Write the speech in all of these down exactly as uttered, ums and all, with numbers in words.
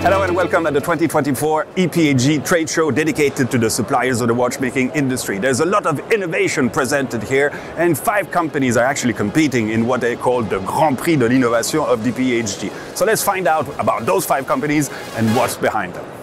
Hello and welcome at the twenty twenty-four E P H J trade show dedicated to the suppliers of the watchmaking industry. There's a lot of innovation presented here, and five companies are actually competing in what they call the Grand Prix de l'Innovation of the E P H J. So let's find out about those five companies and what's behind them.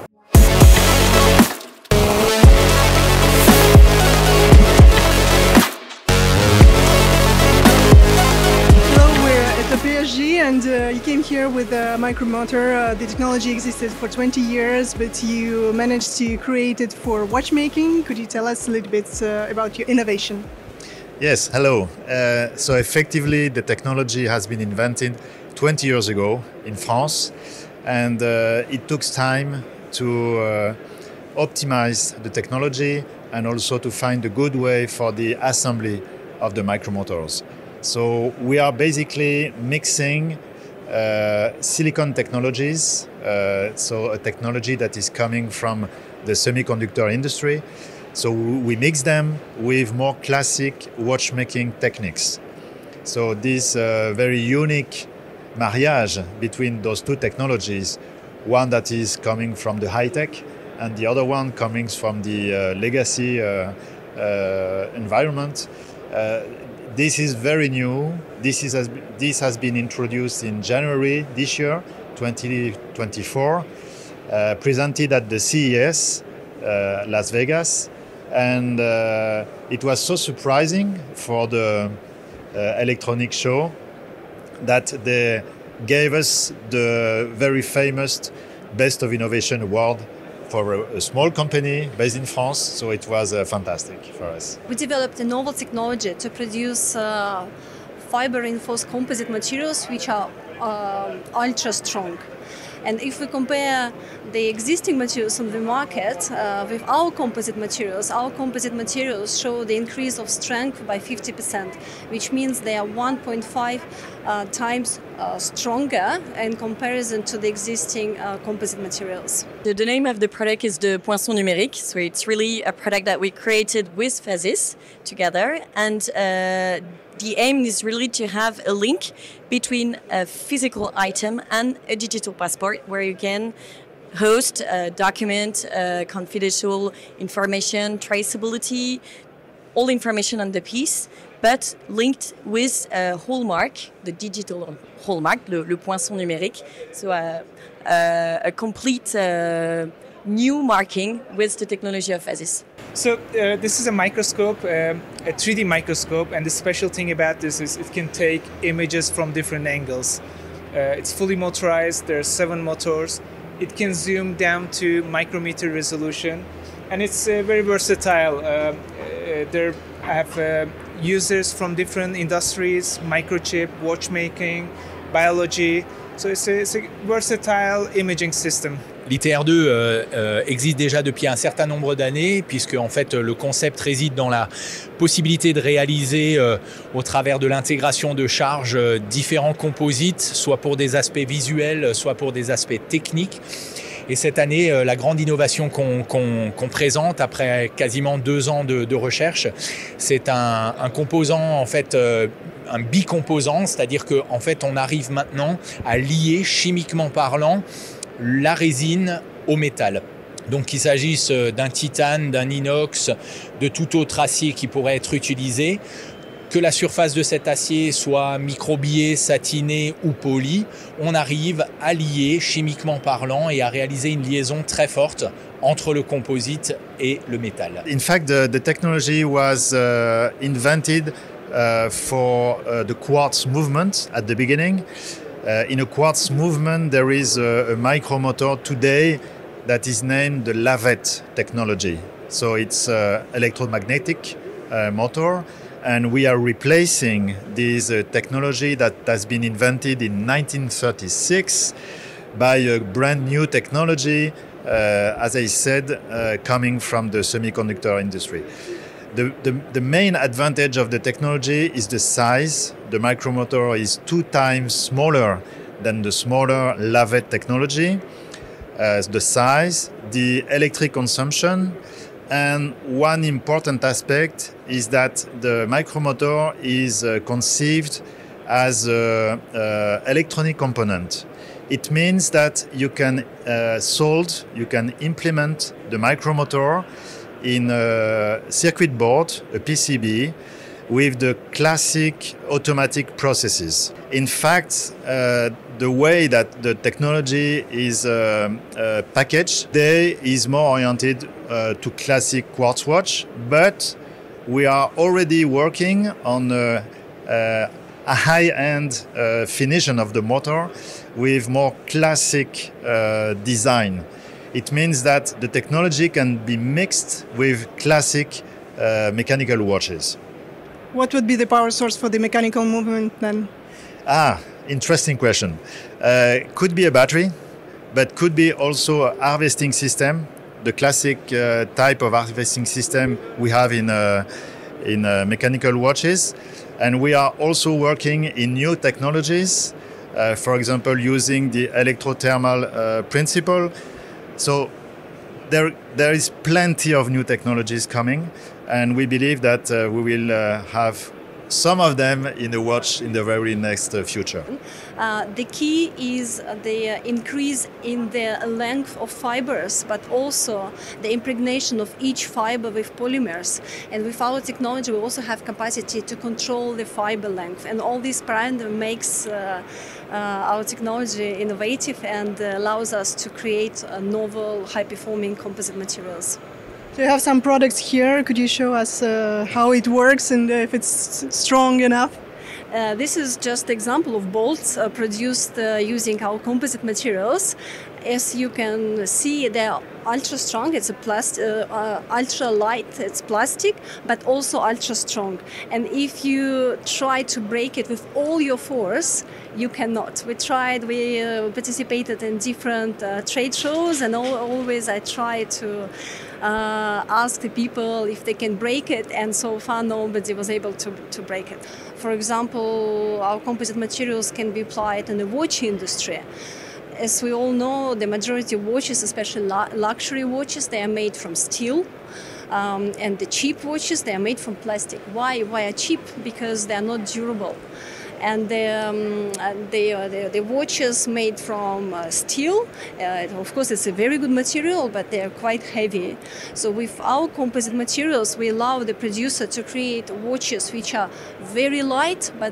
And uh, you came here with a micromotor. Uh, the technology existed for twenty years, but you managed to create it for watchmaking. Could you tell us a little bit uh, about your innovation? Yes, hello. Uh, so effectively, the technology has been invented twenty years ago in France, and uh, it took time to uh, optimize the technology and also to find a good way for the assembly of the micromotors. So we are basically mixing uh, silicon technologies, uh, so a technology that is coming from the semiconductor industry. So we mix them with more classic watchmaking techniques. So this uh, very unique mariage between those two technologies, one that is coming from the high-tech and the other one coming from the uh, legacy uh, uh, environment. Uh, This is very new. This, is, this has been introduced in January this year, twenty twenty-four, uh, presented at the C E S, uh, Las Vegas. And uh, it was so surprising for the uh, electronic show that they gave us the very famous Best of Innovation Award for a, a small company based in France, so it was uh, fantastic for us. We developed a novel technology to produce uh, fiber-reinforced composite materials which are uh, ultra strong. And if we compare the existing materials on the market uh, with our composite materials, our composite materials show the increase of strength by fifty percent, which means they are one point five uh, times uh, stronger in comparison to the existing uh, composite materials. The, the name of the product is the Poinçon numérique, so it's really a product that we created with Phasis together, and uh, the aim is really to have a link between a physical item and a digital passport where you can host, uh, document uh, confidential information, traceability, all information on the piece, but linked with a hallmark, the digital hallmark, le, le Poinçon numérique, so uh, uh, a complete uh, new marking with the technology of Phasis. So uh, this is a microscope, um, a three D microscope, and the special thing about this is it can take images from different angles. Uh, it's fully motorized, there are seven motors. It can zoom down to micrometer resolution, and it's uh, very versatile. Uh, uh, there have uh, users from different industries, microchip, watchmaking, biology. So it's a, it's a versatile imaging system. L'I T R deux euh, euh, existe déjà depuis un certain nombre d'années, puisque en fait le concept réside dans la possibilité de réaliser euh, au travers de l'intégration de charges euh, différents composites, soit pour des aspects visuels, soit pour des aspects techniques. Et cette année, euh, la grande innovation qu'on qu'on, qu'on présente après quasiment deux ans de, de recherche, c'est un, un composant en fait. Euh, un bicomposant, c'est-à-dire qu'en fait on arrive maintenant à lier chimiquement parlant la résine au métal. Donc qu'il s'agisse d'un titane, d'un inox, de tout autre acier qui pourrait être utilisé, que la surface de cet acier soit microbillée, satinée ou polie, on arrive à lier chimiquement parlant et à réaliser une liaison très forte entre le composite et le métal. In fact, the, the technology was uh, invented uh, for uh, the quartz movement at the beginning. Uh, in a quartz movement, there is a, a micromotor today that is named the lavette technology. So it's an electromagnetic uh, motor, and we are replacing this uh, technology that has been invented in nineteen thirty-six by a brand new technology, uh, as I said, uh, coming from the semiconductor industry. The, the, the main advantage of the technology is the size. The micromotor is two times smaller than the smaller lavette technology. Uh, the size, the electric consumption, and one important aspect is that the micromotor is uh, conceived as an electronic component. It means that you can uh, solder, you can implement the micromotor in a circuit board, a P C B, with the classic automatic processes. In fact, uh, the way that the technology is uh, uh, packaged today is more oriented uh, to classic quartz watch, but we are already working on uh, uh, a high-end uh, finition of the motor with more classic uh, design. It means that the technology can be mixed with classic uh, mechanical watches. What would be the power source for the mechanical movement then? Ah, interesting question. Uh, could be a battery, but could be also a harvesting system, the classic uh, type of harvesting system we have in, uh, in uh, mechanical watches. And we are also working in new technologies, uh, for example, using the electrothermal uh, principle. So there, there is plenty of new technologies coming, and we believe that uh, we will uh, have some of them in the watch in the very next uh, future. Uh, the key is the increase in the length of fibers, but also the impregnation of each fiber with polymers. And with our technology, we also have capacity to control the fiber length. And all this parameter makes uh, uh, our technology innovative and uh, allows us to create uh, novel, high-performing composite materials. So you have some products here. Could you show us uh, how it works and if it's strong enough? Uh, this is just an example of bolts uh, produced uh, using our composite materials. As you can see, they're ultra strong. It's a plast- uh, uh, ultra light. It's plastic, but also ultra strong. And if you try to break it with all your force, you cannot. We tried. We uh, participated in different uh, trade shows, and al- always I try to uh, ask the people if they can break it. And so far, nobody was able to to break it. For example, our composite materials can be applied in the watch industry. As we all know, the majority of watches, especially luxury watches, they are made from steel. Um, and the cheap watches, they are made from plastic. Why? Why are cheap? Because they are not durable. And the, um, the, uh, the, the watches made from uh, steel, uh, of course, it's a very good material, but they are quite heavy. So with our composite materials, we allow the producer to create watches which are very light, but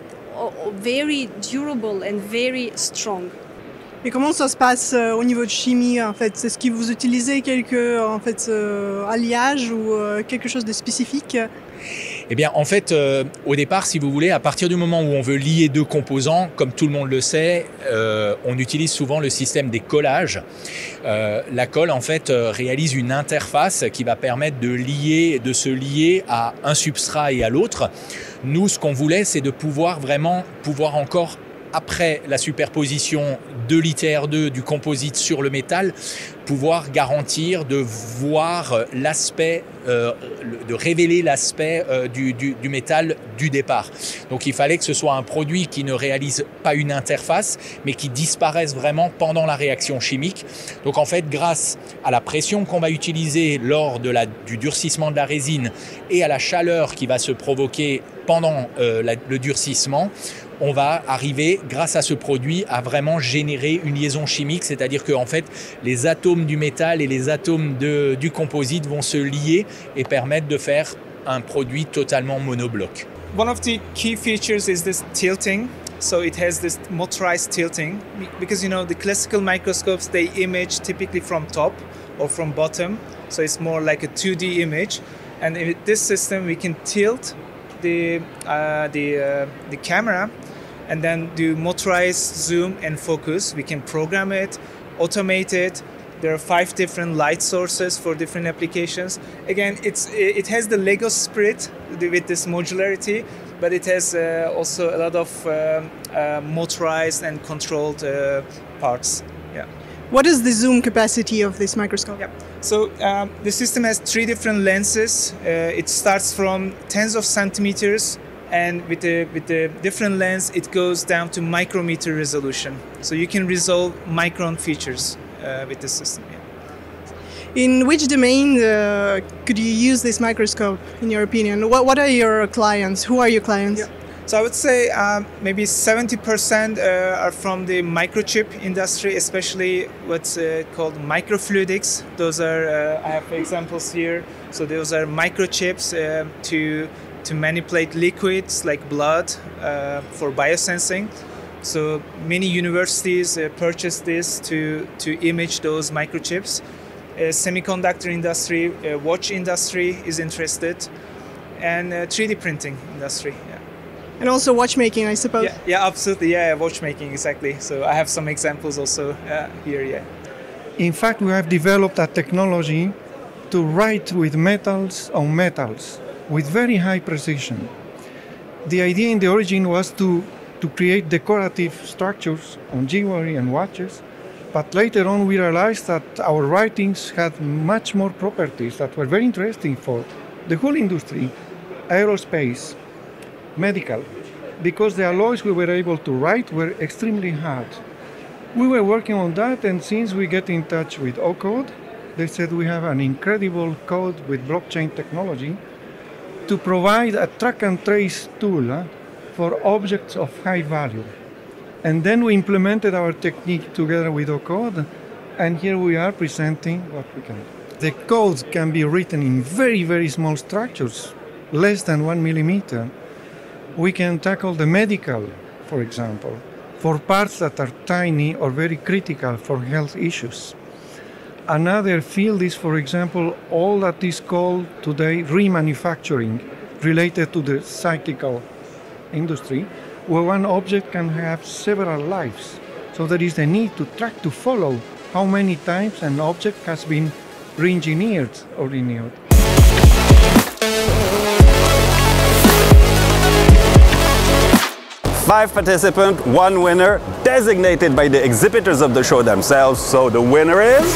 very durable and very strong. Et comment ça se passe euh, au niveau de chimie en fait? Est-ce que vous utilisez quelques en fait, euh, alliages ou euh, quelque chose de spécifique? Eh bien, en fait, euh, au départ, si vous voulez, à partir du moment où on veut lier deux composants, comme tout le monde le sait, euh, on utilise souvent le système des collages. Euh, la colle, en fait, euh, réalise une interface qui va permettre de lier, de se lier à un substrat et à l'autre. Nous, ce qu'on voulait, c'est de pouvoir vraiment pouvoir encore, après la superposition de l'I T R deux du composite sur le métal, pouvoir garantir de voir l'aspect, euh, de révéler l'aspect euh, du, du, du métal du départ. Donc il fallait que ce soit un produit qui ne réalise pas une interface, mais qui disparaisse vraiment pendant la réaction chimique. Donc en fait, grâce à la pression qu'on va utiliser lors de la, du durcissement de la résine et à la chaleur qui va se provoquer pendant euh, la, le durcissement, on va arriver, grâce à ce produit, à vraiment générer une liaison chimique, c'est-à-dire que en fait, les atomes du métal et les atomes de, du composite vont se lier et permettre de faire un produit totalement monobloc. One of the key features is this tilting. So it has this motorized tilting because, you know, the classical microscopes, they image typically from top or from bottom. So it's more like a two D image. And with this system, we can tilt the uh, the uh, the camera and then do motorized zoom and focus. We can program it, automate it. There are five different light sources for different applications. Again, it's it has the Lego spirit with this modularity, but it has uh, also a lot of um, uh, motorized and controlled uh, parts. Yeah. What is the zoom capacity of this microscope? Yeah. So um, the system has three different lenses. Uh, it starts from tens of centimeters, and with the with the different lens, it goes down to micrometer resolution. So you can resolve micron features uh, with this system. Yeah. In which domain uh, could you use this microscope, in your opinion? What What are your clients? Who are your clients? Yeah. So I would say um, maybe seventy percent uh, are from the microchip industry, especially what's uh, called microfluidics. Those are, uh, I have examples here. So those are microchips uh, to, to manipulate liquids like blood uh, for biosensing. So many universities uh, purchase this to, to image those microchips. Uh, semiconductor industry, uh, watch industry is interested, and uh, three D printing industry. Yeah. And also watchmaking, I suppose. Yeah, yeah, absolutely. Yeah, watchmaking, exactly. So I have some examples also uh, here. Yeah. In fact, we have developed a technology to write with metals on metals with very high precision. The idea in the origin was to, to create decorative structures on jewelry and watches, but later on we realized that our writings had much more properties that were very interesting for the whole industry, aerospace, medical, because the alloys we were able to write were extremely hard. We were working on that, and since we get in touch with O-Code, they said we have an incredible code with blockchain technology to provide a track and trace tool uh, for objects of high value. And then we implemented our technique together with O-Code, and here we are presenting what we can do. The codes can be written in very, very small structures, less than one millimeter. We can tackle the medical, for example, for parts that are tiny or very critical for health issues. Another field is, for example, all that is called today remanufacturing, related to the cyclical industry, where one object can have several lives. So there is the need to track, to follow how many times an object has been re-engineered or renewed. Five participants, one winner, designated by the exhibitors of the show themselves. So the winner is...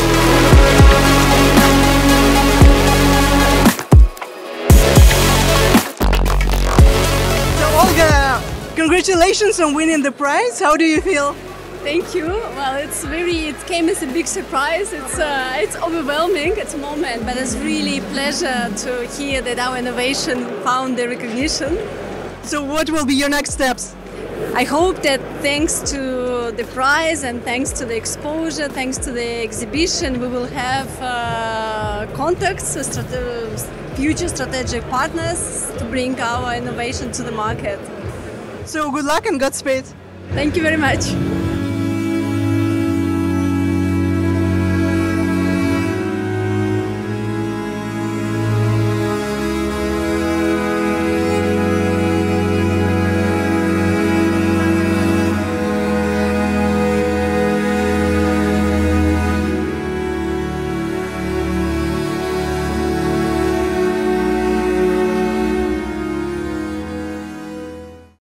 So Olga, congratulations on winning the prize. How do you feel? Thank you. Well, it's very. It came as a big surprise. It's uh, it's overwhelming at the moment, but it's really a pleasure to hear that our innovation found the recognition. So what will be your next steps? I hope that thanks to the prize and thanks to the exposure, thanks to the exhibition, we will have uh, contacts with strate- future strategic partners to bring our innovation to the market. So good luck and Godspeed. Thank you very much.